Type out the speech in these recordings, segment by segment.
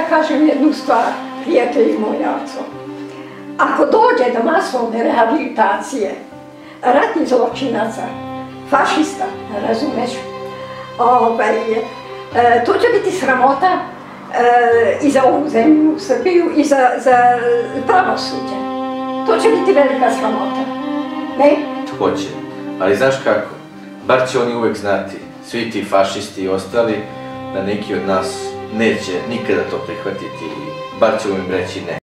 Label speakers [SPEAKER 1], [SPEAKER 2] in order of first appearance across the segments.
[SPEAKER 1] kažem jednu stvar, prijatelji moji, ako dođe do masovne rehabilitacije ratnih zločinaca, fašista, razumeš, to će biti sramota i za ovu zemlju, Srbiju, i za pravosuđe. To će biti velika sramota, ne?
[SPEAKER 2] Hoće, ali znaš kako, bar će oni uvek znati, svi ti fašisti i ostali, da neki od nas neće nikada to prihvatiti i bar ćemo im reći ne.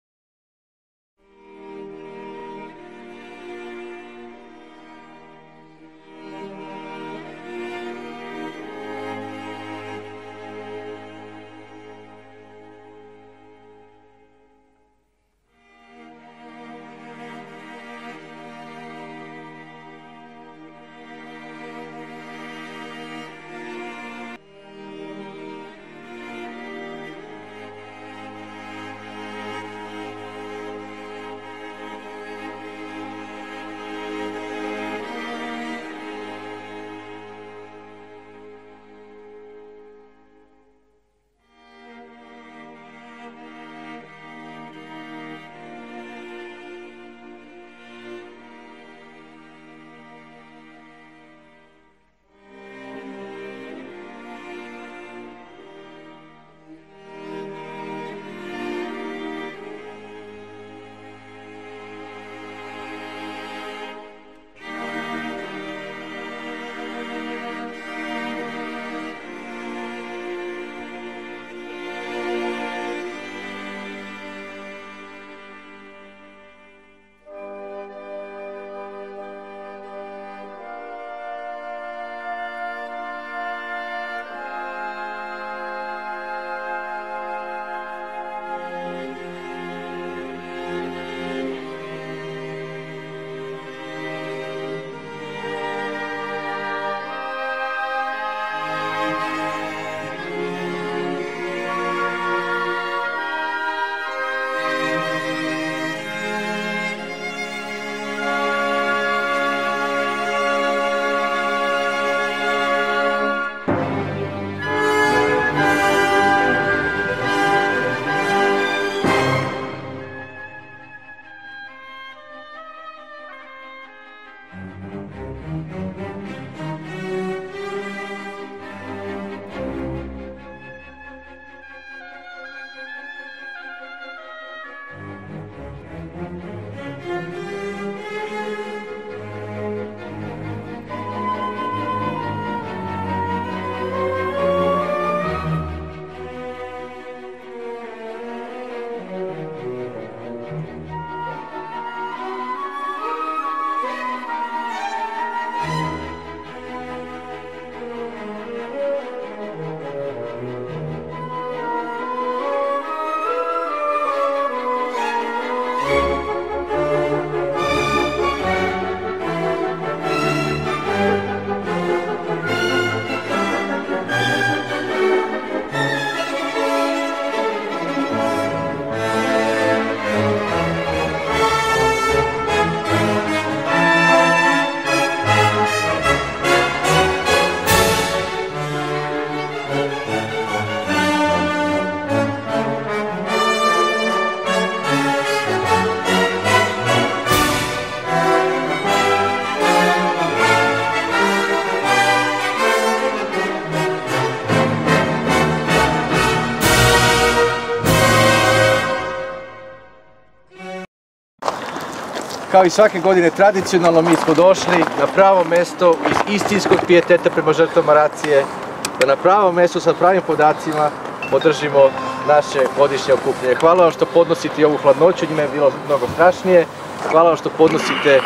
[SPEAKER 3] Kao i svake godine tradicionalno mi smo došli na pravo mesto iz istinskog pijeteta prema žrtvama racije, da na pravo mesto sa pravim podacima održimo naše godišnje okupljanje. Hvala vam što podnosite i ovu hladnoću, njima je bilo mnogo strašnije. Hvala vam što podnosite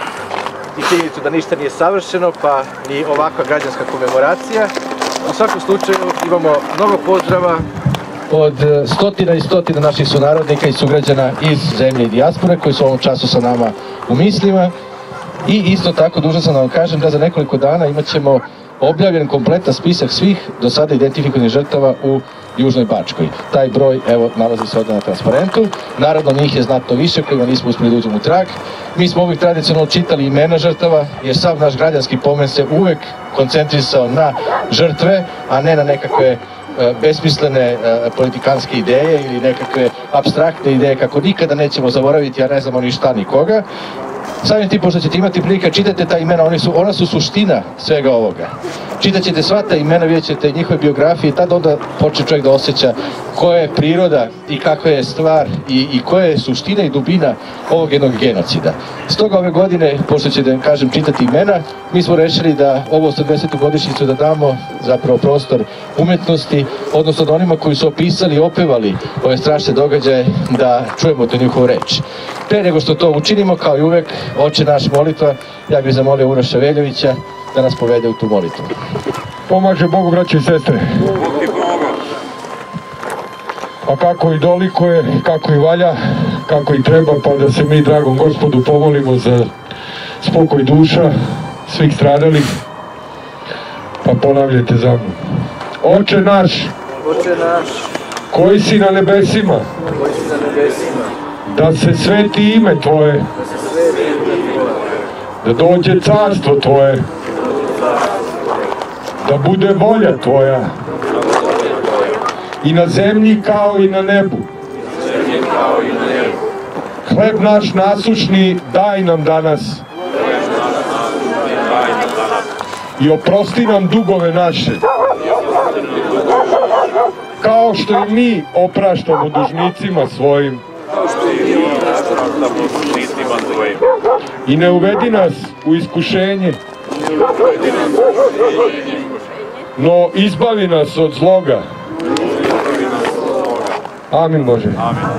[SPEAKER 3] i činjenicu da ništa nije savršeno, pa ni ovakva građanska komemoracija. U svakom slučaju imamo mnogo pozdrava od stotina i stotina naših sunarodnika i sugrađana iz zemlje i dijaspore koji su u ovom času sa nama u mislima. I isto tako dužan sam da vam kažem da za nekoliko dana imat ćemo objavljen kompletan spisak svih do sada identifikovanih žrtava u Južnoj Bačkoj. Taj broj, evo, nalazi se ovdje na transparentu. Naravno, njih je znatno više kojima nismo uspjeli da uđemo u trag. Mi smo uvijek tradicionalno čitali imena žrtava, jer sav naš građanski pomen se uvijek koncentrisao na žrtve, a ne na nekakve besmislene politikanske ideje ili nekakve apstraktne ideje kako nikada nećemo zaboraviti, a ne znamo ni šta ni koga. Samim tim, pošto ćete imati prilike, čitate ta imena, ona su suština svega ovoga. Čitat ćete sva ta imena, vidjet ćete njihove biografije i tada onda počne čovjek da osjeća koja je priroda i kakva je stvar i koja je suština i dubina ovog jednog genocida. Stoga ove godine, pošto ćete, kažem, čitati imena, mi smo rešili da ovo 80. godišnjicu da damo zapravo prostor umetnosti, odnosno da onima koji su opisali i opevali ove strašne događaje, da čujemo tu njihovu reč. Pre nego što to učinimo, kao i uvek, Oče naš molitva, ja bih zamolio Uroša Veljovića da nas povede u tu molitvu.
[SPEAKER 4] Pomaže Bogu, braće i sestre. A kako i dolikuje, kako i valja, kako i treba, pa da se mi, dragom Gospodu, pomolimo za spokoj duša svih stradalih. Pa ponavljajte za mnom. Oče naš, koji si na nebesima, da se sveti ime Tvoje, da dođe carstvo Tvoje, da bude volja Tvoja i na zemlji kao i na nebu. Hleb naš nasušni daj nam danas i oprosti nam dugove naše, kao što i mi opraštamo dužnicima svojim. I ne uvedi nas u iskušenje, no izbavi nas od zloga. Amin Bože.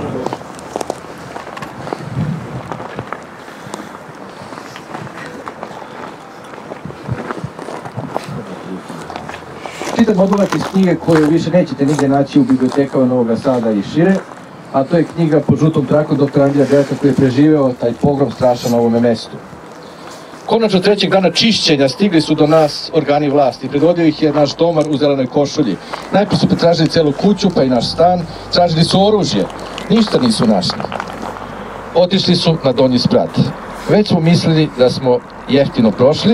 [SPEAKER 3] Čitam odlomak iz knjige koju više nećete nigdje naći u bibliotekama Novog Sada i šire, a to je knjiga Pod žutom trakom dr. Andrija Belka koji je preživeo taj pogrom strašan na ovome mestu. Konačno trećeg dana čišćenja stigli su do nas organi vlasti. Predvodio ih je naš domar u zelenoj košulji. Najprije su pretražili celu kuću, pa i naš stan. Tražili su oružje. Ništa nisu našli. Otišli su na Donji Sprat. Već smo mislili da smo jeftino prošli,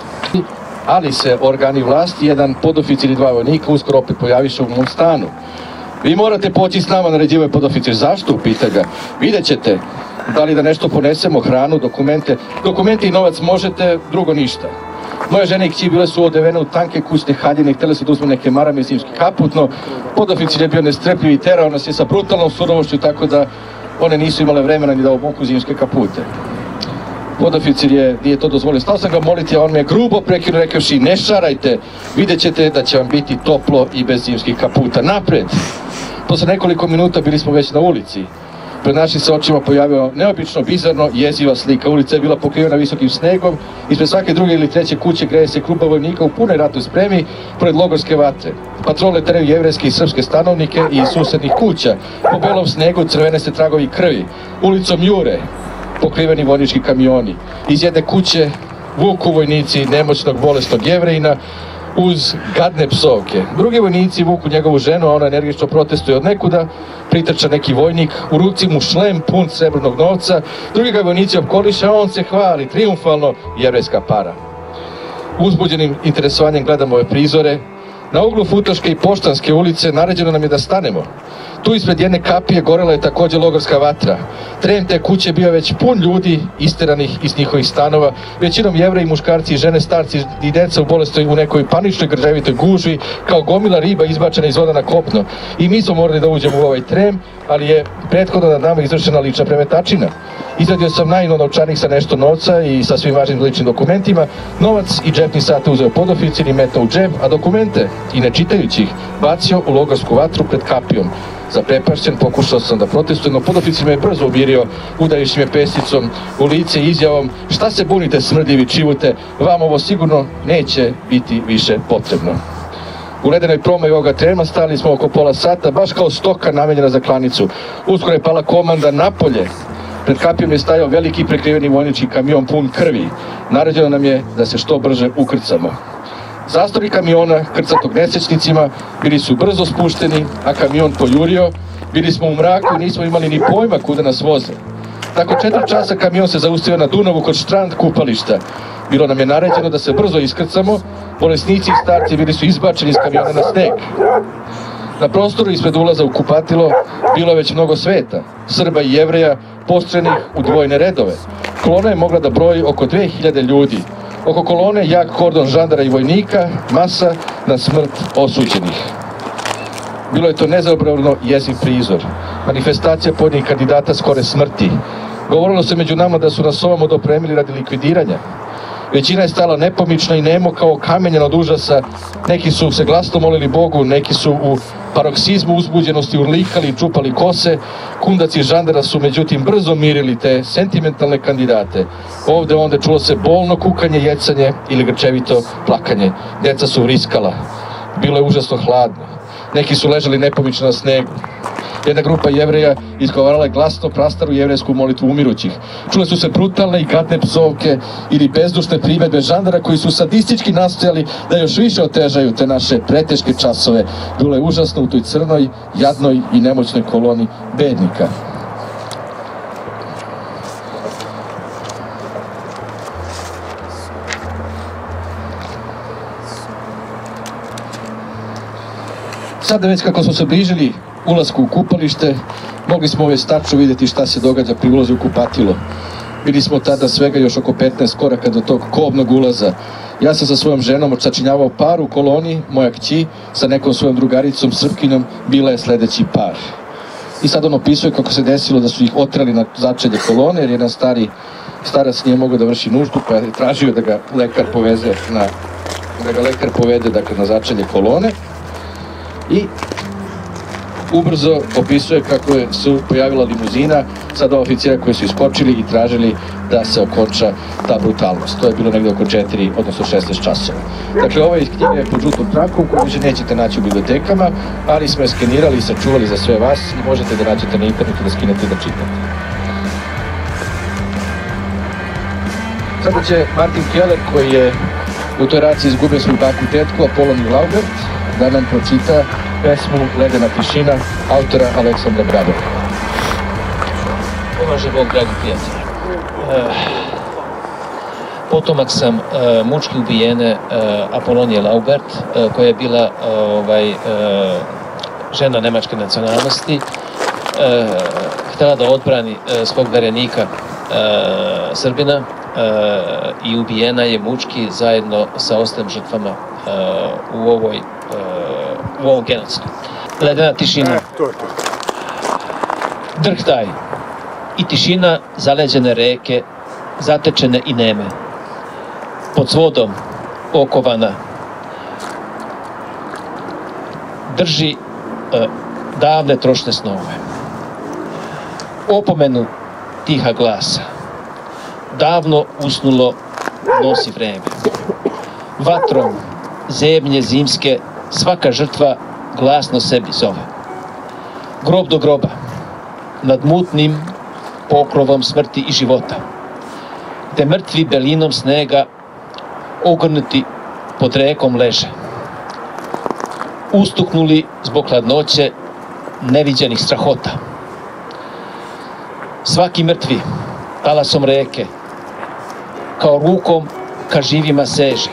[SPEAKER 3] ali se organi vlasti, jedan podoficir i dva vojnika uskoro opet pojaviše u mom stanu. Vi morate poći s nama, naređivao je podoficir. Zašto? Upita ga. Vidjet ćete. Da li da nešto ponesemo, hranu, dokumente i novac možete, drugo ništa. Moja žena i kći bile su odevene u tanke kućne haljine i htjeli su da uzme neke marame i zimski kaput, no podoficir je bio nestrpljiv i terao nas je sa brutalnom surovošću, tako da one nisu imale vremena ni da obuku zimske kapute. Podoficir nije to dozvolio. Stao sam ga moliti, a on me je grubo prekinuo rekavši: ne šarajte, vidjet ćete da će vam biti toplo i bez zimskih kaputa. Napred! Posle nekoliko minuta bili smo već na ulici. Pred našim se očima pojavila neobično, bizarno, jeziva slika. Ulica je bila pokrivena visokim snegom, ispred svake druge ili treće kuće greje se grupa vojnika u punoj ratnoj spremi pored logorske vatre. Patrole teraju jevrejske i srpske stanovnike i iz susednih kuća. Po belom snegu crvene se tragovi krvi. Ulicom jure pokriveni vojnički kamioni. Iz jedne kuće vuku vojnici nemoćnog bolesnog Jevrejina uz gadne psovke. Drugi vojnici vuku njegovu ženu, a ona energično protestuje od nekuda. Pritrča neki vojnik, u ruci mu šlem pun srebrnog novca. Drugi ga vojnici opkoliše, a on se hvali triumfalno: jevrejska para. Uzbuđenim interesovanjem gledamo ove prizore. Na uglu Futoške i Poštanske ulice naređeno nam je da stanemo. Tu ispred jedne kapije gorela je također logorska vatra. Tren te kuće bio već pun ljudi isteranih iz njihovih stanova, većinom Jevreji, muškarci i žene, starci i deca u bolestoj u nekoj paničnoj grđevitoj gužvi, kao gomila riba izbačena iz voda na kopno. I mi smo morali da uđemo u ovaj tren, ali je prethodno nad nama izvršena lična premetačina. Izvadio sam naivno novčanik sa nešto novca i sa svim važnim ličnim dokumentima. Novac i džepni sat uzeo podoficir i metao u džep, a dokumente, i ne čitajući ih, bacio u logorsku vatru pred kapijom. Zaprepašćen pokušao sam da protestujem, no podoficir me je brzo umirio, udarivši me pesicom u lice i izjavom: šta se bunite, smrdljivi čivute, vam ovo sigurno neće biti više potrebno. U ledenoj promaji ovoga trena stali smo oko pola sata, baš kao stoka namenjena za klanicu. Uskoro je pala komanda napolje. Pred kapijom je stajao veliki prekriveni vojnički kamion pun krvi. Naređeno nam je da se što brže ukrcamo. Zastori kamiona, krcatog nesrećnicima, bili su brzo spušteni, a kamion pojurio. Bili smo u mraku i nismo imali ni pojma kuda nas voze. Nakon 4 časa kamion se zaustavio na Dunavu kod štrand kupališta. Bilo nam je naređeno da se brzo iskrcamo. Bolesnici i starci bili su izbačeni iz kamiona na sneg. Na prostoru ispred ulaza u kupatilo bilo je već mnogo sveta, Srba i Jevreja postrenih u dvojne redove. Kolona je mogla da broji oko 2000 ljudi. Oko kolone jak kordon žandara i vojnika, masa na smrt osuđenih. Bilo je to nezaopravno jeziv prizor. Manifestacija pojedinih kandidata skore smrti. Govorilo se među nama da su nas ovom dopremili radi likvidiranja. Većina je stala nepomična i nemo kao kamenjena od užasa. Neki su se glasno molili Bogu, neki su u paroksizmu uzbuđenosti urlikali i čupali kose. Kundaci žandara su međutim brzo mirili te sentimentalne kandidate. Ovde onda čulo se bolno kukanje, jecanje ili grčevito plakanje. Djeca su vriskala. Bilo je užasno hladno. Neki su ležali nepomično na snegu. Jedna grupa Jevreja izgovarala je glasno prastaru jevrejsku molitvu umirućih. Čule su se brutalne i gadne psovke ili bezdušne primedbe žandara koji su sadistički nastojali da još više otežaju te naše preteške časove. Bilo je užasno u toj crnoj, jadnoj i nemoćnoj koloni bednika. Sada već kako smo se bližili ulasku u kupalište, mogli smo već tačno vidjeti šta se događa pri ulazu u kupatilo. Bili smo tada svega još oko 15 koraka do tog kobnog ulaza. Ja sam sa svojom ženom odsačinjavao par u koloni, moja kći sa nekom svojom drugaricom Srpkinjom bila je sledeći par. I sad on opisuje kako se desilo da su ih otrali na začelje kolone, jer jedan starac nije mogao da vrši nuždu, pa je tražio da ga lekar povede dakle, na začelje kolone. I ubrzo opisuje kako se pojavila limuzina sa dva oficira koji su iskočili i tražili da se okonča ta brutalnost. To je bilo negdje oko 4, odnosno 16 časova. Dakle, ova iz knjige je pod žutom trakom koju više nećete naći u bibliotekama, ali smo je skenirali i sačuvali za sve vas i možete da nađete na internetu, da skinete i da čitate. Sada će Martin Keller, koji je u toj raciji izgubio svoju baku i tetku, Apoloniju Laubert, da nam pročita pesmu Ledena tišina autora Aleksandra Grabova.
[SPEAKER 5] Pomaže Bog, dragi prijatelji. Potomak sam mučki ubijene Apolonije Laubert, koja je bila žena nemačke nacionalnosti. Htjela da odbrani svog verenika Srbina i ubijena je mučki zajedno sa ostalim žrtvama u ovom genocidu. Ledena tišina. Drhtaj i tišina zaleđene reke, zatečene i neme. Pod svodom okovana drži davne trošne snove. Opomenu tiha glasa. Davno usnulo nosi vreme. Vatrom zebnje zimske svaka žrtva glasno sebi zove. Grob do groba, nad mutnim pokrovom smrti i života, gde mrtvi belinom snega ogrnuti pod rekom leže, ustuknuli zbog hladnoće neviđenih strahota. Svaki mrtvi talasom reke kao rukom ka živima seže.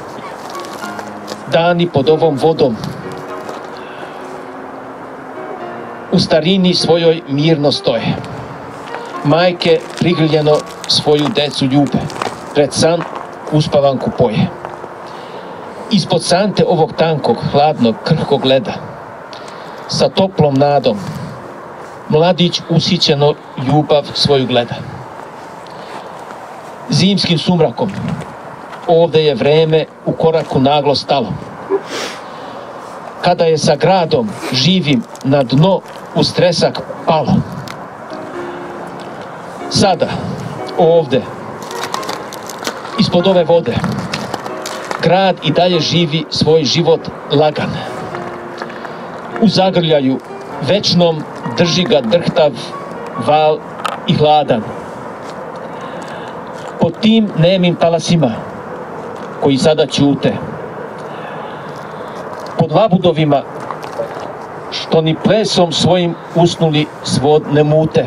[SPEAKER 5] Dani pod ovom vodom u starini svojoj mirno stoje. Majke prigrljeno svoju decu ljube, pred san uspavanku poje. Ispod sante ovog tankog, hladnog, krhkog leda, sa toplom nadom, mladić usićeno ljubav svoju gleda. Zimskim sumrakom ovde je vreme u koraku naglo stalo. Kada je sa gradom živim na dno u stresak palo. Sada, ovde, ispod ove vode, grad i dalje živi svoj život lagan. U zagrljaju večnom drži ga drhtav val i hladan. Pod tim nemim talasima, koji sada ćute, pod labudovima, što ni plesom svojim usnuli svod ne mute.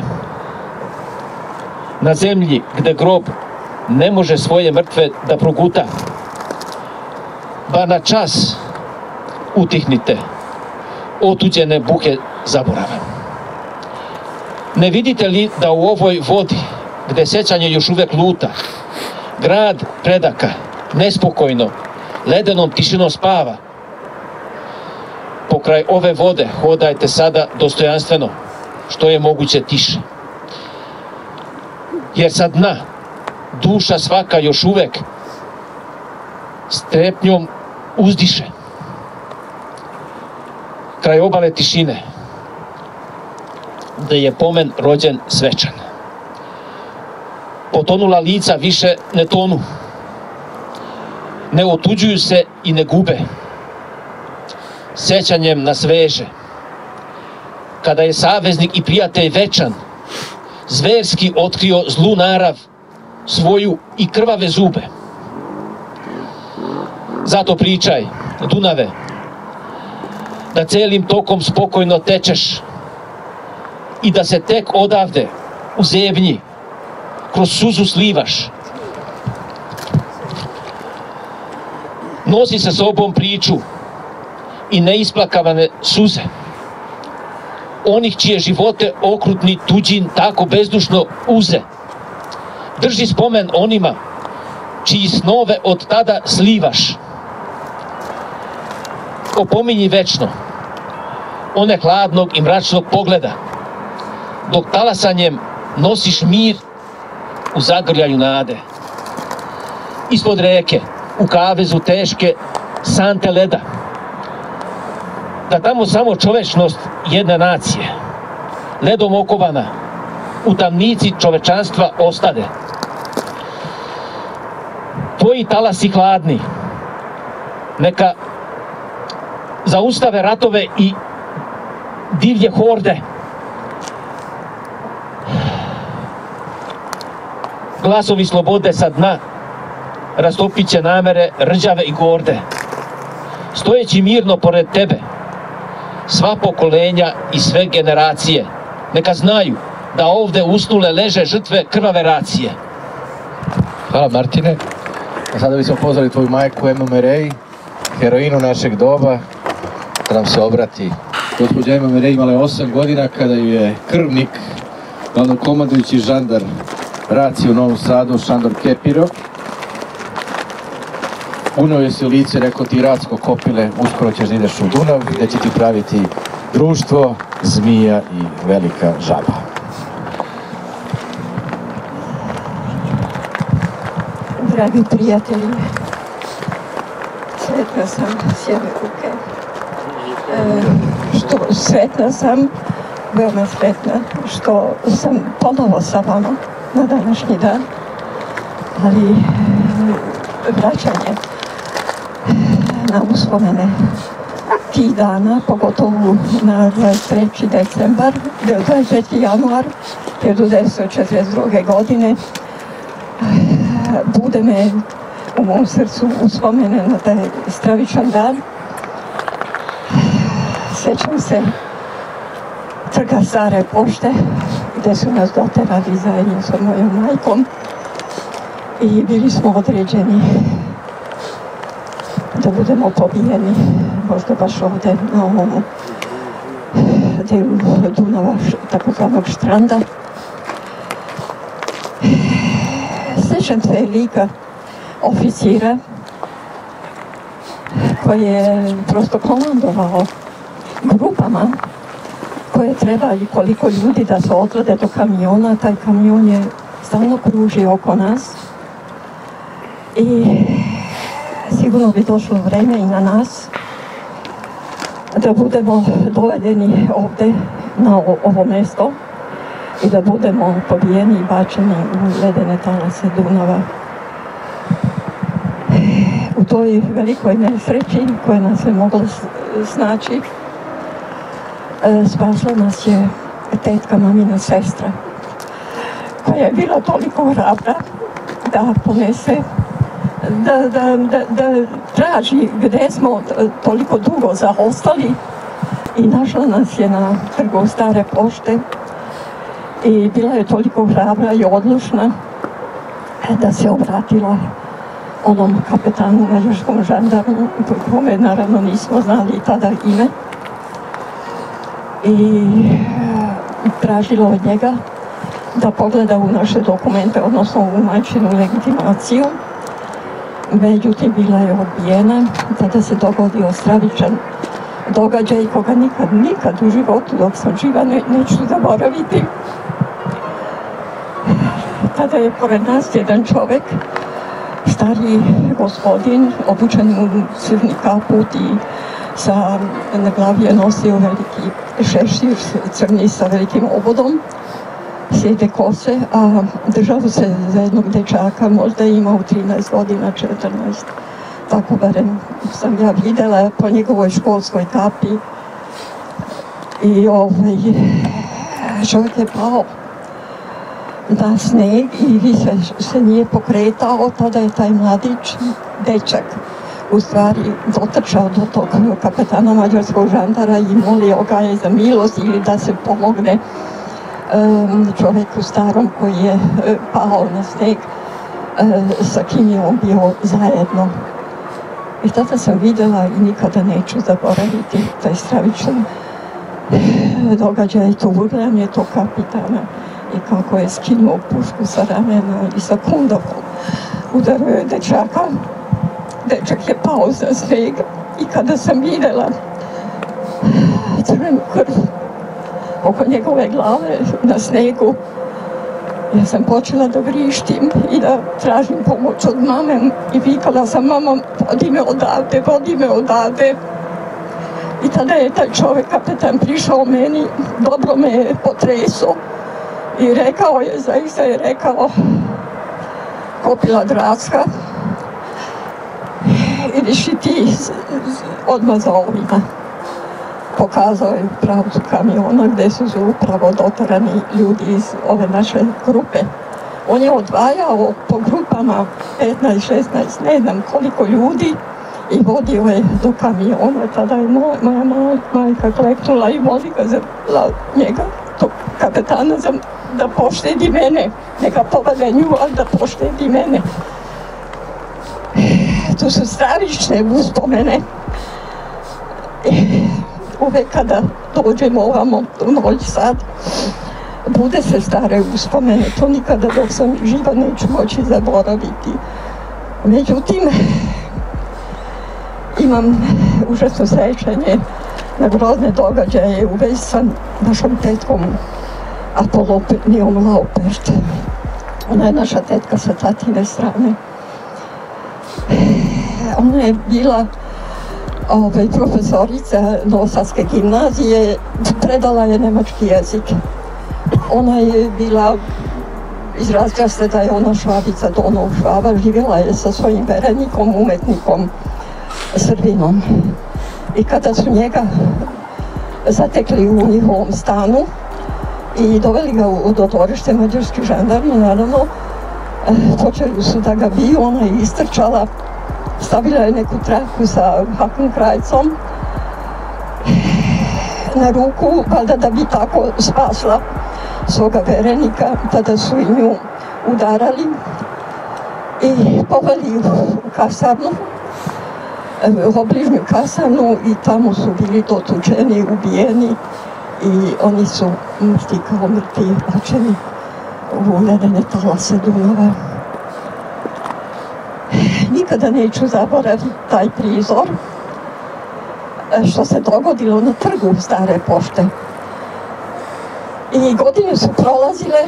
[SPEAKER 5] Na zemlji gde grob ne može svoje mrtve da proguta, ba na čas utihnite, otuđene buke zaborava. Ne vidite li da u ovoj vodi, gde sećanje još uvek luta, grad predaka nespokojno, ledenom tišinom spava? Pokraj ove vode hodajte sada dostojanstveno, što je moguće tiše. Jer sa dna duša svaka još uvek strepnjom uzdiše. Kraj obale tišine, gde je pomen rođen svečan. Potonula lica više ne tonu, ne otuđuju se i ne gube. Sećanjem nas veže, kada je saveznik i prijatelj večan zverski otkrio zlu narav, svoju i krvave zube. Zato pričaj, Dunave, da celim tokom spokojno tečeš i da se tek odavde u zebnji kroz suzu slivaš. Nosi sa sobom priču i neisplakavane suze onih čije živote okrutni tuđin tako bezdušno uze. Drži spomen onima čiji snove od tada slivaš. Opominji večno one hladnog i mračnog pogleda, dok talasanjem nosiš mir u zagrljaju nade. Ispod reke, u kavezu teške sante leda, da tamo samo čovečnost jedne nacije, ledom okovana, u tamnici čovečanstva ostade. Tvoji talasi hladni, neka zaustave ratove i divlje horde. Glasovi slobode sa dna rastopit će namere rđave i gorde. Stojeći mirno pored tebe, sva pokolenja i sve generacije neka znaju da ovde usnule leže žrtve krvave racije.
[SPEAKER 3] Hvala Martine. A sada bismo pozvali tvoju majku Emu Merej, heroinu našeg doba, da nam se obrati. Gospođa Ema Merej imala je 8 godina kada ju je krvnik, glavnokomandujući žandar racije u Novom Sadu, Šandor Kepiro, uneo je se u lice, rekao ti Racko Kopile, uskoro ćeš da ideš u Dunav, gde će ti praviti društvo, zmija i velika žaba.
[SPEAKER 1] Dragi prijatelji, sretna sam s jedne ruke. Sretna sam, veoma sretna, što sam ponovo sa vama na današnji dan, ali vraćanje na uspomene tih dana, pogotovo na 23. decembar, 23. januar 1942. godine, bude me u mom srcu uspomene na taj stravičan dan. Sjećam se trga Stare pošte, gde su nas doterali zajedno sa mojom majkom i bili smo određeni da budemo pobijeni, možda baš ovde na ovom delu Dunava, takozvanog Štranda. Sjećam se lika oficira koji je prosto komandovao grupama koje treba i koliko ljudi da se odvede do kamiona. Taj kamion je stalno kružio oko nas i sigurno bi došlo vreme i na nas da budemo dovedeni ovde na ovo mesto i da budemo pobijeni i bačeni u ledene talase Dunava. U toj velikoj nesreći koja nas je mogla snaći, spasla nas je tetka, mamina sestra, koja je bila toliko hrabra da ponese, da traži gde smo toliko dugo zaostali i našla nas je na trgu Stare pošte i bila je toliko hrabra i odlučna da se obratila onom kapetanu, mađarskom žandarmu, kome naravno nismo znali tada ime. i tražila od njega da pogleda u naše dokumente, odnosno u majčinu legitimaciju. Međutim, bila je odbijena. Tada se dogodio stravičan događaj koga nikad u životu dok sam živa neću zaboraviti. Tada je pored nas jedan čovjek, stariji gospodin, obučen u crni kaput i na glavi je nosio veliki šešir crni sa velikim obodom, sjede kose, a držao se za jednog dečaka, možda je imao 13 godina, 14. Tako barem sam ja vidjela po njegovoj školskoj kapi. I čovjek je pao na sneg i više se nije pokretao. Tada je taj mladić, dečak, u stvari dotrčao do tog kapetana mađarskog žandara i molio ga je za milost ili da se pomogne čovjeku starom koji je pao na sneg, sa kim je on bio zajedno. I tada sam vidjela i nikada neću zaboraviti taj stravičan događaj, to urljanje tog kapitana i kako je skinuo pušku sa ramena i sa kundakom udario je dečaka. Dečak je pao za sneg i kada sam vidjela crvenu krv oko njegove glave na snegu, ja sam počela da vrištim i da tražim pomoć od mame i vikala sam: mama, vodi me odavde. I tada je taj čovjek, kapetan, prišao meni, dobro me je potresao i rekao je, zaista je rekao: Kopila Draska, ideš i ti odmah za ovima. Pokazao je pravcu kamiona gdje su upravo dotarani ljudi iz ove naše grupe. On je odvajao po grupama 15, 16, ne znam koliko ljudi i vodio je do kamiona. Tada je moja majka kleknula i vodi ga za njega, tog kapetana, da poštedi mene. Neka povede nju, ali da poštedi mene. To su stravične uspomene. Uvek kada dođemo ovamo u Novi Sad, bude se stare uspomene, to nikada dok sam živa neću moći zaboraviti. Međutim, imam užasno srećenje na grozne događaje u vezi sa našom tetkom Apolonijom Laupert. Ona je naša tetka sa tatine strane. Ona je bila profesorica Novosadske gimnazije, predala je nemački jezik. Ona je bila, izrazila se da je ona Švabica Donov Švaba, živjela je sa svojim verenikom, umetnikom, Srbinom. I kada su njega zatekli u njihovom stanu i doveli ga do dvorište mađarski žandarmi, naravno, počeli su da ga biju, ona je istrčala, stavila je neku traku sa hakenkrajcom na ruku, valjda da bi tako spasla svoga verenika. Tada su i nju udarali i poveli u kasarnu, u obližnju kasarnu, i tamo su bili dotučeni, ubijeni i oni su mrtvi kao mrtvi bačeni u ledene talase Dunava. Nikada neću zaboraviti taj prizor što se dogodilo na trgu Stare pošte. I godine su prolazile,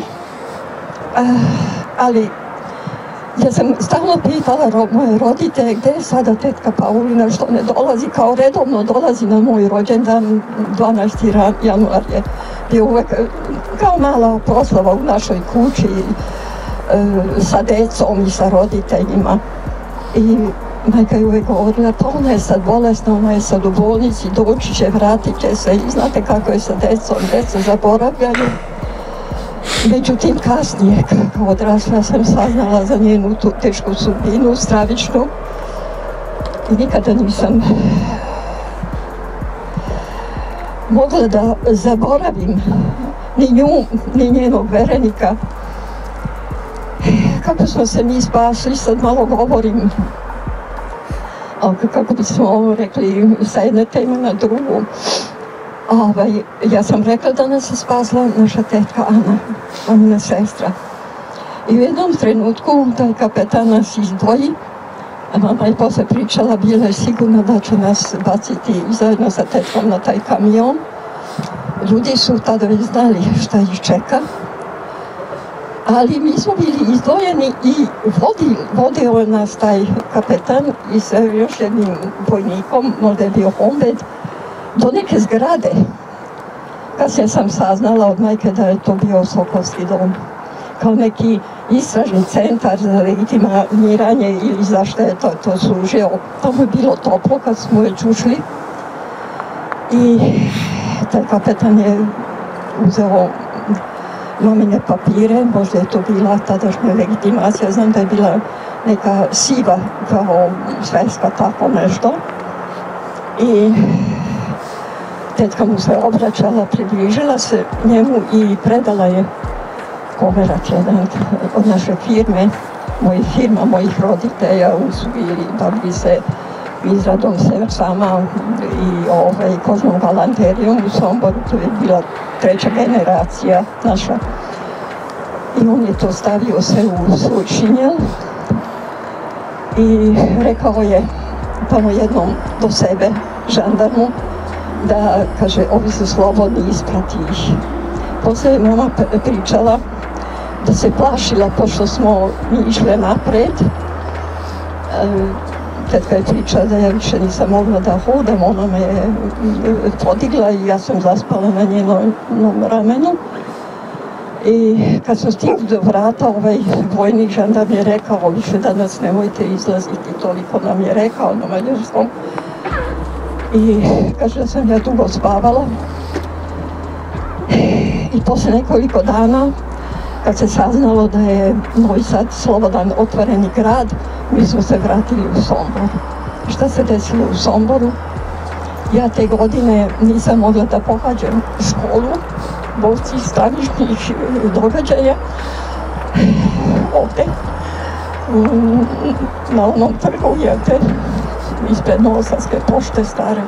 [SPEAKER 1] ali ja sam stalno pitala moje roditelje gdje je sada tetka Paulina, što ne dolazi, kao redovno dolazi na moj rođendan. 12. januar je bio uvek kao mala proslava u našoj kući sa decom i sa roditeljima. I majka je uvijek govorila: pa ona je sad bolesna, ona je sad u bolnici, doći će, vratit će se. I znate kako je sa decom, deca zaboravljaju. Međutim, kasnije, kako odrasla, sam saznala za njenu tu tešku sudbinu, stravičnu. I nikada nisam mogla da zaboravim ni nju, ni njenog verenika. Kako smo se mi spasli, sad malo govorim, kako bismo rekli, sa jedne teme na drugu. Ja sam rekla da nas je spasla naša tetka Ana, Anina sestra. I u jednom trenutku taj kapetan nas izdvoji, a mama je posle pričala, bila je sigurna da će nas baciti zajedno sa tetkom na taj kamion. Ljudi su tada već znali šta ih čeka, ali mi smo bili izdvojeni i vodio nas taj kapetan i sa još jednim vojnikom, možda je bio Hombed, do neke zgrade. Kasnije sam saznala od majke da je to bio Sokolski dom, kao neki istražni centar za legitimiranje ili zašto je to služio. Tamo je bilo toplo kad smo već ušli i taj kapetan je uzeo mamine papire, možda je to bila tadašnja legitimacija, znam da je bila neka siva kao sveska, tako nešto. I tetka mu se obraćala, približila se njemu i predala je koverat jedan od naše firme, mojih roditelja ili bavili se izradom sama i kožnom galanterijom u Somboru. To je bila 3. generacija naša. I on je to stavio sve u svoj šinjel i rekao je tamo jednom do sebe žandarmu da, kaže, ovi su slobodni, isprati ih. Posle je mama pričala da se plašila, pošto smo mi išle napred. Tetka je pričala da ja više nisam mogla da hodam, ona me je podigla i ja sam zaspala na njenom ramenu. I kad smo stigli do vrata, ovaj vojnik žandarm je rekao, više danas nemojte izlaziti, toliko nam je rekao na mađarskom. I kaže da sam ja dugo spavala. I posle nekoliko dana, kad se saznalo da je Novi Sad slobodan, otvoreni grad, mi smo se vratili u Sombor. Šta se desilo u Somboru? Ja te godine nisam mogla da pohađam školu, borci stravičnih događaja. Ovde, na onom trgu, ispred Novosadske pošte stare.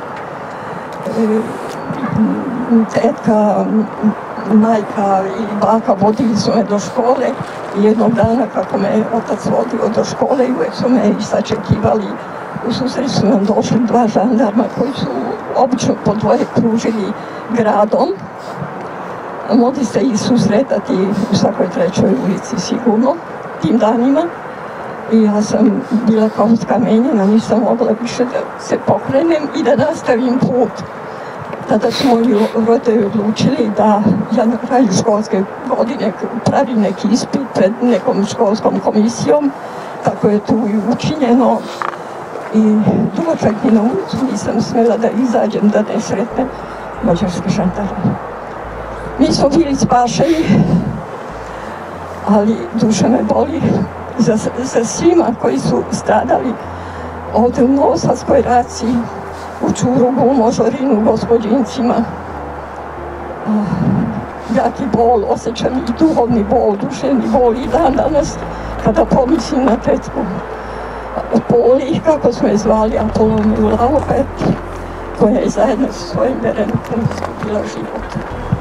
[SPEAKER 1] Tetka, majka i baka vodili su me do škole i jednog dana kako me otac vodio do škole i uvek su me i sačekivali. U susret su nam došli 2 žandarma koji su obično po dvoje kružili gradom. Mogli ste ih susretati u svakoj 3. ulici sigurno tim danima. I ja sam bila kao skamenjena, nisam mogla više da se pokrenem i da nastavim put. Tada su moji roditelji odlučili da ja na kraju školske godine pravim neki ispit pred nekom školskom komisijom, tako je tu i učinjeno. I dugo čak i na ulicu nisam smela da izađem, da ne sretnem mađarske žandare. Mi smo bili spašeni, ali duša me boli za svima koji su stradali ovde u Novosadskoj raciji, u Čurugu, u Možorinu, Gospođincima. Jaki bol, osjećam i duhovni bol, duševni bol i dan danas kada pomislim na tetku Poli, kako smo je zvali, Apoloniju Laupet, koja je zajedno sa svojim verenikom izgubila život.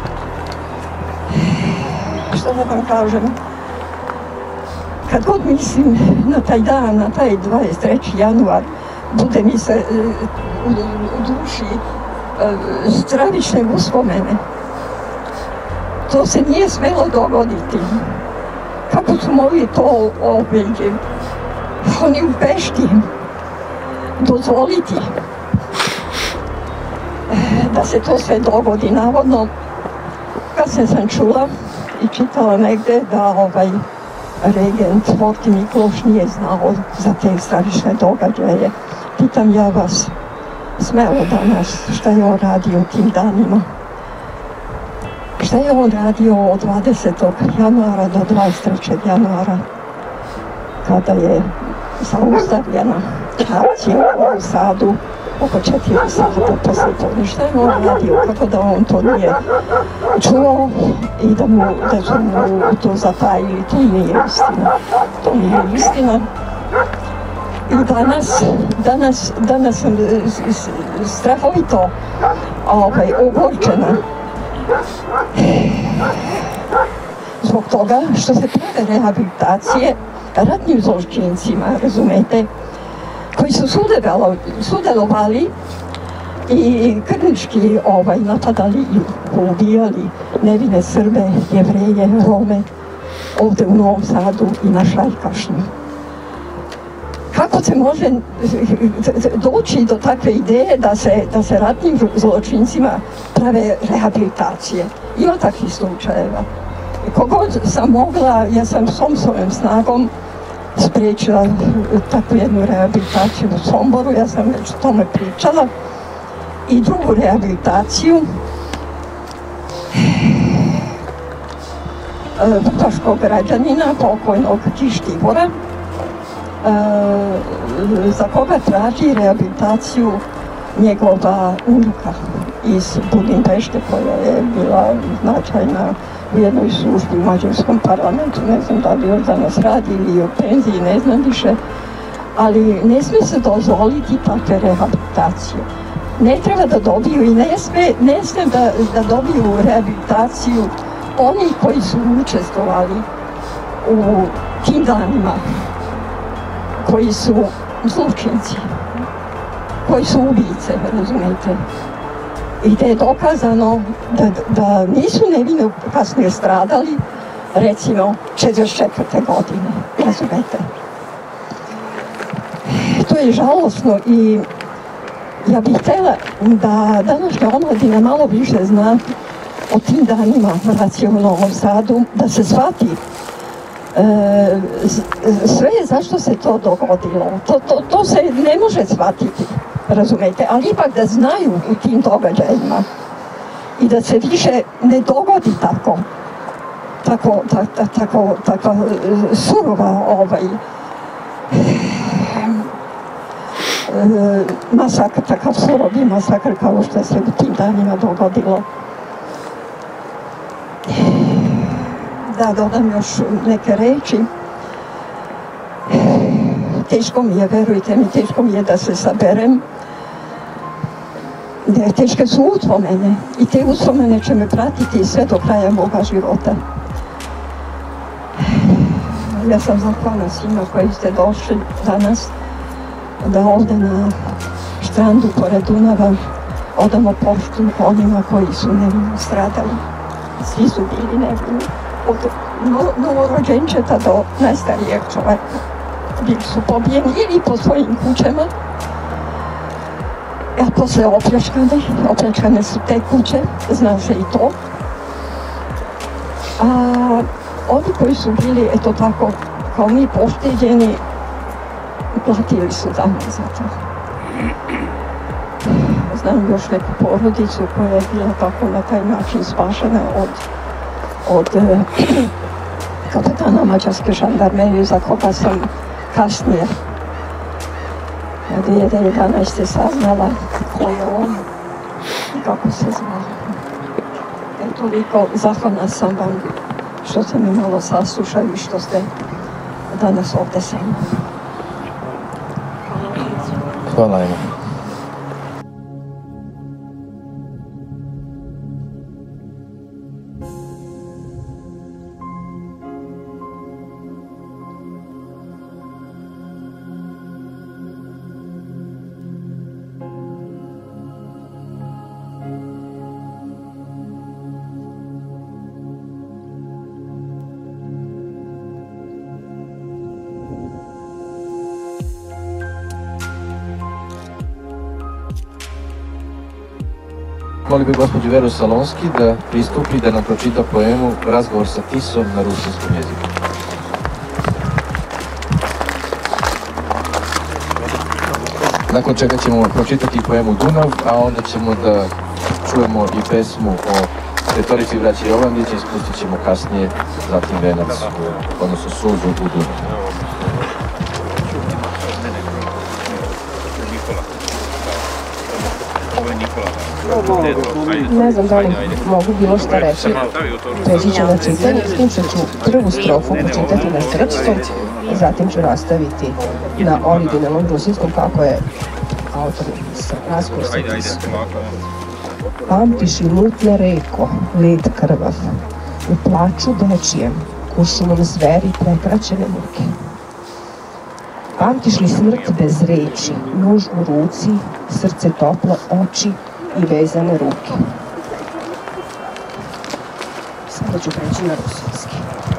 [SPEAKER 1] Što da vam kažem? Kad god mislim na taj dan, na taj 23. januar, bude mi se u duši stravične uspomene. To se nije smelo dogoditi. Kako su mogli to oni u Pešti dozvoliti da se to sve dogodi? Navodno, kasnije sam čula i čitala negde da regent Forti Mikloš nije znao za te stravične događaje. Pitam ja vas smelo danas šta je on radio tim danima. Šta je on radio od 20. januara do 23. januara kada je zaustavljena akcija u Novom Sadu oko 4 sata posle podne. Šta je on radio, kako da on to nije čuo i da su mu to zatajili? To nije istina. To nije istina. I danas sam strahovito ogorčena. Zbog toga što se prave rehabilitacije ratnim zločincima, razumete, koji su sudjelovali i krvnički napadali i ubijali nevine Srbe, Jevreje, Rome, ovdje u Novom Sadu i na Šajkašnju. Kako se može doći do takve ideje da se ratnim zločincima prave rehabilitacije? Ima takvih slučajeva. Kogod sam mogla, ja sam svom svojom snagom spriječila takvu jednu rehabilitaciju u Somboru, ja sam već o tome pričala. I drugu rehabilitaciju vukaškog građanina, pokojnog Tištivora, za koga traži rehabilitaciju njegova unuka iz Budimpešte, koja je bila značajna u jednoj službi u mađarskom parlamentu, ne znam da li još danas radi ili u penziji, ne znam više, ali ne smije se dozvoliti takve rehabilitacije. Ne treba da dobiju i ne smije da dobiju rehabilitaciju oni koji su učestvovali u tim danima, koji su zločinci, koji su ubice, razumijete. I da je dokazano da nisu nevine kasnije stradali, recimo 44. godine, razumijete. To je žalosno i ja bih htjela da današnja omladina malo više zna o tim danima racije u Novom Sadu, da se shvati sve zašto se to dogodilo. To se ne može shvatiti, razumijete, ali ipak da znaju u tim događajima i da se više ne dogodi takva surova masakr, takav surovi masakr kao što se u tim danima dogodilo. Da dodam još neke reči. Teško mi je, verujte mi, teško mi je da se saberem. Teške su uspomene i te uspomene će me pratiti sve do kraja moga života. Ja sam zahvalna svima koji ste došli danas da ovdje na štrandu pored Dunava odamo poštu onima koji su nevino stradali. Svi su bili nevini, od novorođenčeta do najstarijeg čovjeka. Bili su pobijeni ili po svojim kućama, a posle opljačkane su te kuće, zna se i to. A oni koji su bili, eto tako, kao mi pošteđeni, platili su danas za to. Znam još neku porodicu koja je bila tako na taj način spašena od kapetana mađarske žandarmerije, za koga sam kasnije 2011. saznala ko je on i kako se zvao. Toliko zahvalna sam vam što ste mi malo saslušali i što ste danas ovdje sa mnom.
[SPEAKER 3] Hvala vam. Molio bih gospođu Veru Salonski da pristupi da nam pročita poemu Razgovor sa Tisom na rusinskom jeziku. Nakon čega ćemo pročitati poemu Dunav, a onda ćemo da čujemo i pesmu o retorici braće Jovandić i spustit ćemo kasnije zatim venac, odnosno suzu u Dunav.
[SPEAKER 6] Ne znam da li mogu bilo šta reći, preći ću na čitanje, s tim što ću prvu strofu počitati na srpskom, zatim ću nastaviti na originalnom rusinskom kako je autor napisao, raskurs napisao. Pamtiš li mutne reko, led krvav, u plaču dečijem, kušumom zveri prekraćene muke? Pamtiš li smrt bez reči, nož u ruci, srce toplo, oči i vezane ruke? Sada ću preći na rusinski.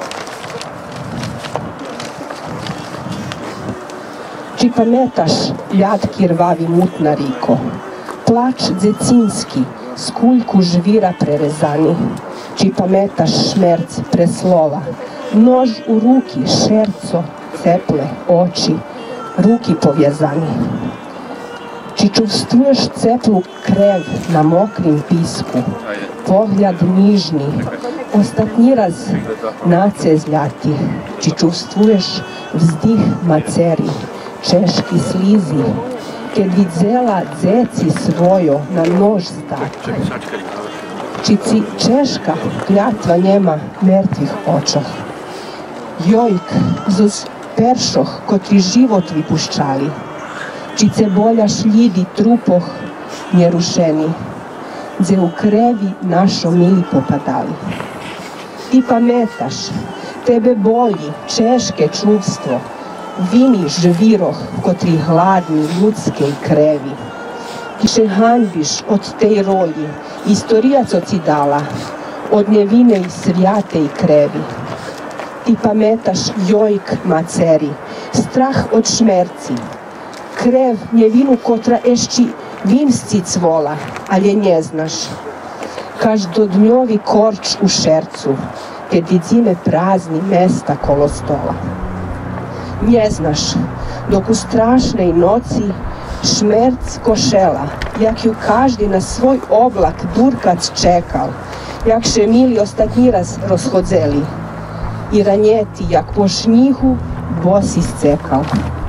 [SPEAKER 6] Či pametaš ljad kirvavi mutna riko, plač dzecinski, skuljku žvira prerezani, či pametaš šmerc preslova, nož u ruki, šerco, ceple, oči, ruki povjezani. Či čuvstvuješ ceplu krev na mokrim pisku, pogled nižni, ostatnji raz nacezljati, či čuvstvuješ vzdih maceri, češki slizi, kad vidzela dzeci svojo na nož zdati. Čici češka kljatva njema mrtvih očoh. Jojk zos peršoh, kotri život vi puščali. Čice bolja šljidi trupoh njerušeni, dze u krevi našo mili popadali. Ti pametaš, tebe boli češke čuvstvo, vini žviroh, kotri hladni ljudske i krevi. Ti še hanbiš od tej rolji, istorijac od si dala, od njevine i svijate i krevi. Ti pametaš jojk maceri, strah od šmerci, krev njevinu kotra ešći vimsci cvola, ali je nje znaš. Kaž do dnjovi korč u šercu, kad vidzime prazni mesta kolo stola. Nje znaš, dok u strašnoj noci šmerc košela, jak ju každi na svoj oblak durkac čekal, jak še mili ostatnji raz rozhodzeli, i ranjeti jak po šnjihu bosi scekal.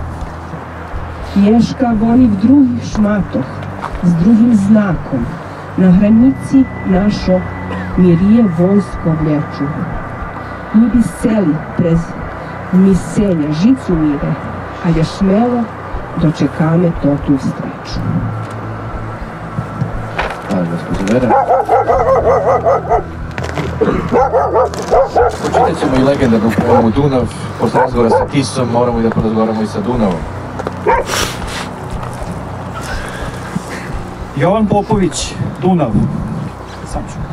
[SPEAKER 6] Ješka goni v drugih šmatoh, s drugim znakom, na hranici našo mirije vojsko vlječu. Mi bi seli prez miselja žicu mire, a je šmelo dočekame to tu streču.
[SPEAKER 3] Hvala, gospođo Vera. Pročitat ćemo i legendarnu poemu Dunav. Posle razgovora sa Tisom moramo i da porazgovaramo i sa Dunavom.
[SPEAKER 7] Jovan Popović, Dunav. Sam ću.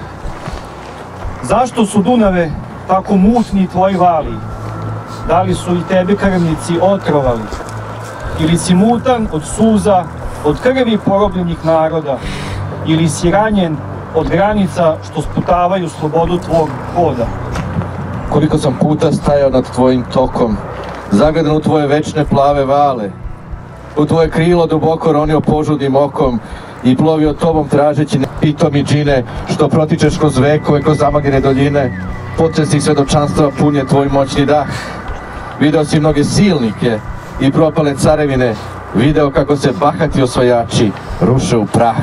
[SPEAKER 7] Zašto su Dunave tako mutni tvoji vali? Da li su i tebe krvnici otrovali? Ili si mutan od suza, od krvi porobljenih naroda? Ili si ranjen od granica što sputavaju slobodu tvog hoda?
[SPEAKER 3] Koliko sam puta stajao nad tvojim tokom, zagledan u tvoje večne plave vale, u tvoje krilo duboko ronio požudnim okom i plovio tobom tražeći nepitomi džine što protičeš kroz vekove, kroz zamagljene doljine, potresnih svedočanstva pun je tvoj moćni dah. Video si mnoge silnike i propale carevine, video kako se bahati osvajači ruše u prah.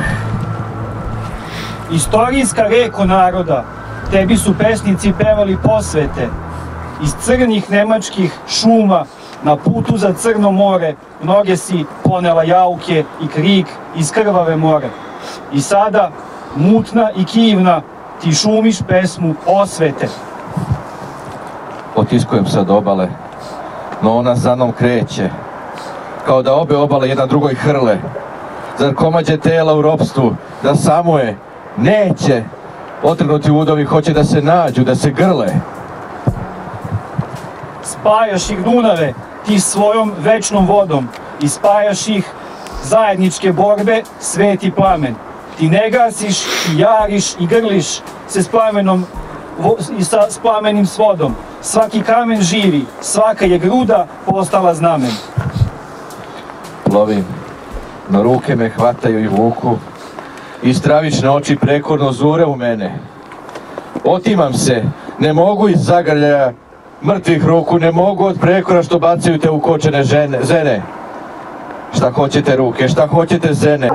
[SPEAKER 7] Istorijska reko naroda, tebi su pesnici pevali posvete. Iz crnih nemačkih šuma, na putu za Crno more, mnoge si ponela jauke i krik iz krvave more. I sada, mutna i kivna, ti šumiš pesmu osvete.
[SPEAKER 3] Otiskujem sad obale, no ona za mnom kreće, kao da obe obale jedna drugoj hrle. Zar komađe tela u ropstvu, da samo je, neće, otrgnuti udovi hoće da se nađu, da se grle.
[SPEAKER 7] Spajaš ih Dunave, ti svojom večnom vodom, i spajaš ih zajedničke borbe, sveti plamen. Ti ne gasiš, i jariš i grliš se s plamenom i sa plamenim svodom. Svaki kamen živi, svaka je gruda postala znamen.
[SPEAKER 3] Plovim, no ruke me hvataju i vuku, i stravične oči prekorno zure u mene. Otimam se, ne mogu iz zagrljaja mrtvih ruku, ne mogu od prekora što bacaju te ukočene zene. Šta hoćete ruke, šta hoćete zene?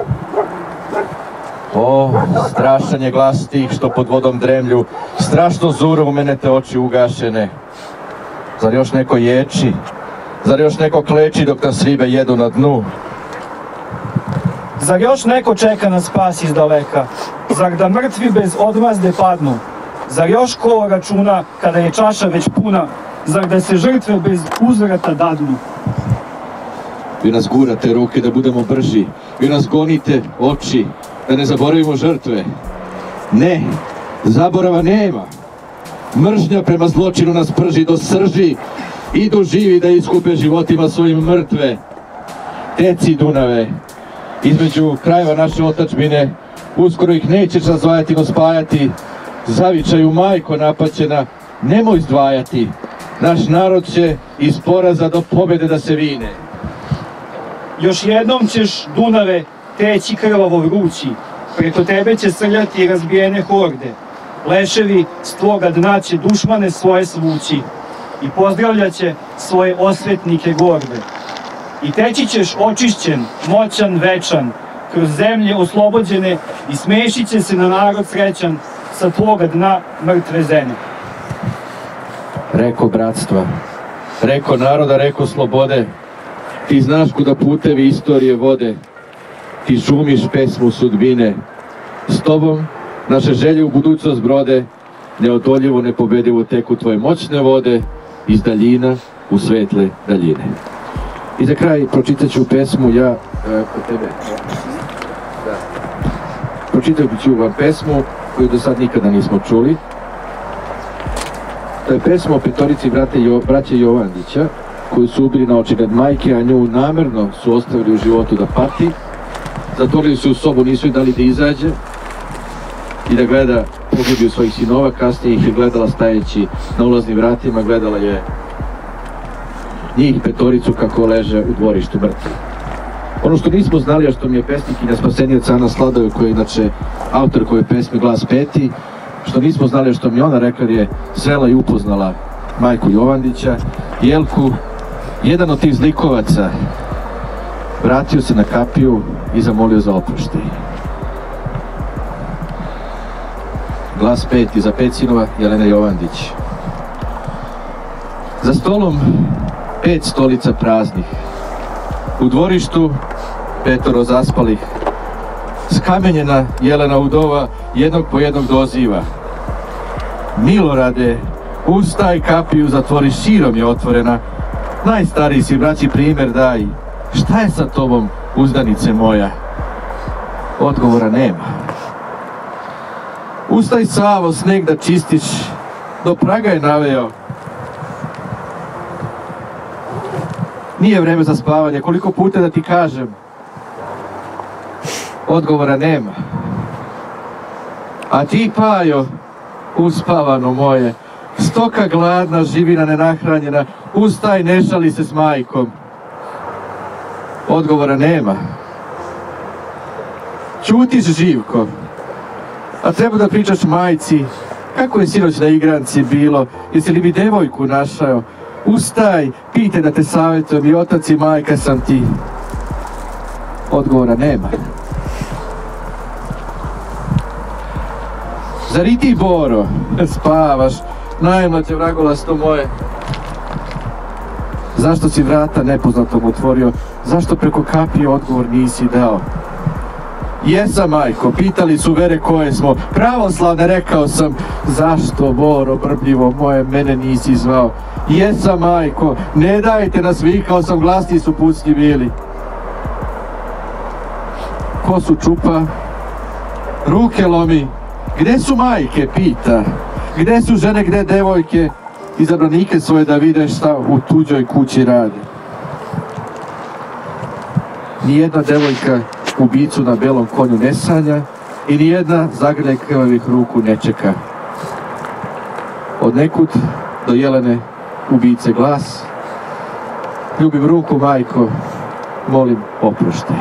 [SPEAKER 3] O, strašan je glas tih što pod vodom dremlju, strašno zure u mene te oči ugašene. Zar još neko ječi? Zar još neko kleči dok nas ribe jedu na dnu?
[SPEAKER 7] Zar još neko čeka na spas iz daleka? Zar da mrtvi bez odmazde padnu? Zar još ko računa kada je čaša već puna? Zar da se žrtve bez uzvrata dadnu?
[SPEAKER 3] Vi nas gurate ruke da budemo brži, vi nas gonite oči, da ne zaboravimo žrtve. Ne, zaborava nema. Mržnja prema zločinu nas prži do srži, idu živi da iskupe životima svojim mrtve. Teci Dunave, između krajeva naše otadžbine, uskoro ih nećeš razdvajati no spajati. Zavičaju majko napaćena, nemoj izdvajati. Naš narod će iz poraza do pobjede da se vine.
[SPEAKER 7] Još jednom ćeš, Dunave, teći krvavo vrući, preko tebe će srljati razbijene horde. Leševi s tvoga dna će dušmane svoje svući i pozdravljaće svoje osvetnike gorbe. I teći ćeš očišćen, moćan, večan, kroz zemlje oslobođene i smešit će se na narod srećan sa tvoga dna mrtve zene.
[SPEAKER 3] Reko bratstva, reko naroda, reko slobode, ti znaš kuda putevi istorije vode, ti šumiš pesmu sudbine, s tobom naše želje u budućnost brode, neodoljivo, nepobedivo teku tvoje moćne vode, iz daljina u svetle daljine. I za kraj pročitat ću pesmu, kod tebe. Pročitat ću vam pesmu koju do sad nikada nismo čuli. To je pesma o petorici braće Jovandića, koju su ubili na očigled majke, a nju namerno su ostavili u životu da pati. Zatvorili su u sobu, nisu joj dali da izađe i da gleda pogibiju svojih sinova. Kasnije ih je gledala stajeći na ulaznim vratima, gledala je njih petoricu kako leže u dvorištu mrtvi. Ono što nismo znali, a što mi je pesnikinja spasenioca Ana Sladojeva, koja je inače autor koje pesme Glas peti, što nismo znali, što mi ona rekla, je srela i upoznala majku Jovandića, Jelku. Jedan od tih zlikovaca vratio se na kapiju i zamolio za oproštaj. Glas peti za 5 sinova, Jelena Jovandić. Za stolom 5 stolica praznih, u dvorištu 5 zaspalih, skamenjena Jelena udova jednog po jednog doziva. Milorade, ustaj, kapiju zatvori, širom je otvorena, najstariji si, braći, primjer daj, šta je sa tobom, uzdanice moja? Odgovora nema. Ustaj, Savo, sneg da čistiš, do praga je naveo. Nije vreme za spavanje, koliko puta da ti kažem? Odgovora nema. A ti, Pajo, uspavano moje, stoka gladna, živina nenahranjena, ustaj, ne šali se s majkom. Odgovora nema. Ćutiš, Živko, a treba da pričaš majci, kako je sinoć na igranci bilo, jesi li bi devojku našao? Ustaj, pite da te savjetujem, i otac i majka sam ti. Odgovora nema. Zar i ti, Boro, spavaš, najmlađe vragolasto moje? Zašto si vrata nepoznatom otvorio? Zašto preko kapije odgovor nisi dao? Jesam, majko, pitali su vere koje smo, pravoslavne, rekao sam. Zašto, Boro, brbljivo moje, mene nisi zvao? Jesam, majko, ne dajte nas, vikao sam, glasni su pucnji bili. Kosu čupa, ruke lomi, gde su majke, pita, gde su žene, gde devojke, izabranike svoje da vide šta u tuđoj kući radi. Nijedna devojka ubicu na belom konju ne sanja i nijedna zagrljaj krvavih ruku ne čeka. Od nekud do Jelene ubice glas, ljubim ruku, majko, molim oproštaj.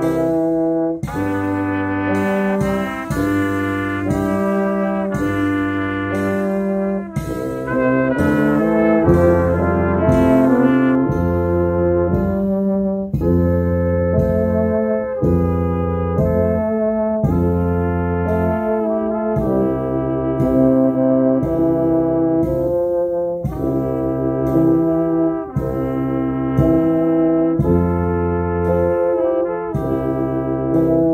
[SPEAKER 8] you.